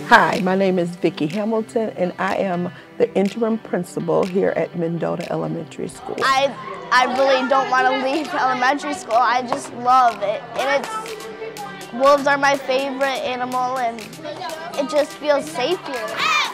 Hi, my name is Vicki Hamilton, and I am the interim principal here at Mendota Elementary School. I really don't want to leave elementary school. I just love it. And wolves are my favorite animal, and it just feels safe here.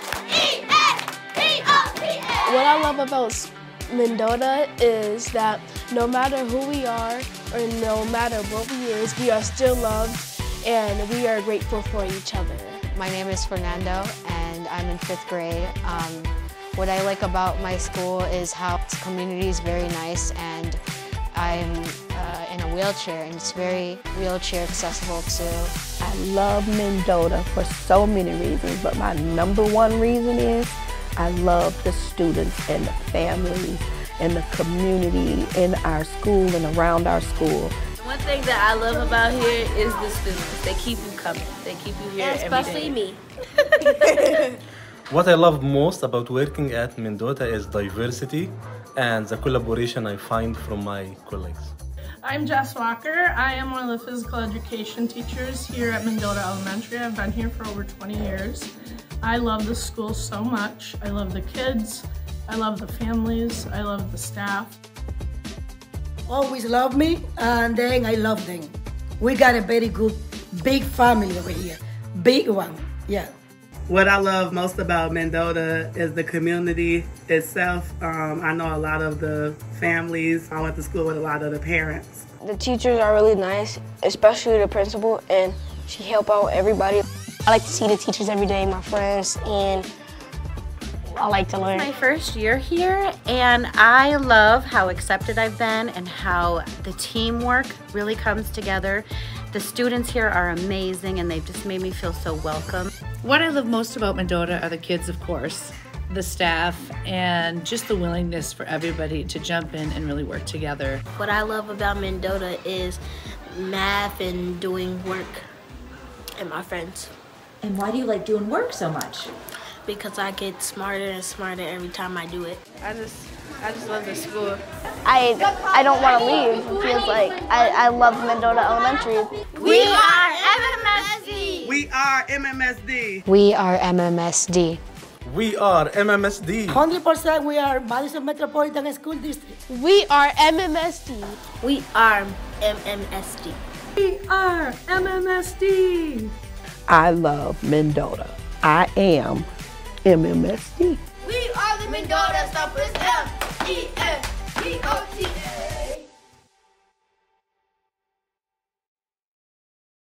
What I love about Mendota is that no matter who we are or no matter what we is, we are still loved and we are grateful for each other. My name is Fernando and I'm in 5th grade. What I like about my school is how the community is very nice, and I'm in a wheelchair and it's very wheelchair accessible too. I love Mendota for so many reasons, but my #1 reason is I love the students and the families and the community in our school and around our school. One thing that I love about here is the students. They keep you coming. They keep you here every day. Especially me. What I love most about working at Mendota is diversity and the collaboration I find from my colleagues. I'm Jess Walker. I am one of the physical education teachers here at Mendota Elementary. I've been here for over 20 years. I love the school so much. I love the kids. I love the families. I love the staff. Always love me, and then I love them. We got a very good, big family over here. Big one, yeah. What I love most about Mendota is the community itself. I know a lot of the families. I went to school with a lot of the parents. The teachers are really nice, especially the principal, and she help out everybody. I like to see the teachers every day, my friends, and I like to learn. My first year here, and I love how accepted I've been and how the teamwork really comes together. The students here are amazing, and they've just made me feel so welcome. What I love most about Mendota are the kids, of course, the staff, and just the willingness for everybody to jump in and really work together. What I love about Mendota is math and doing work and my friends. And why do you like doing work so much? Because I get smarter and smarter every time I do it. I just love the school. I don't want to leave. It feels like I love Mendota Elementary. We are MMSD! We are MMSD! We are MMSD. We are MMSD. 100% we are Madison Metropolitan School District. We are MMSD. We are MMSD. We are MMSD. I love Mendota. I am MMSD. We are the Mendota Stompers, M-E-N-D-O-T-A.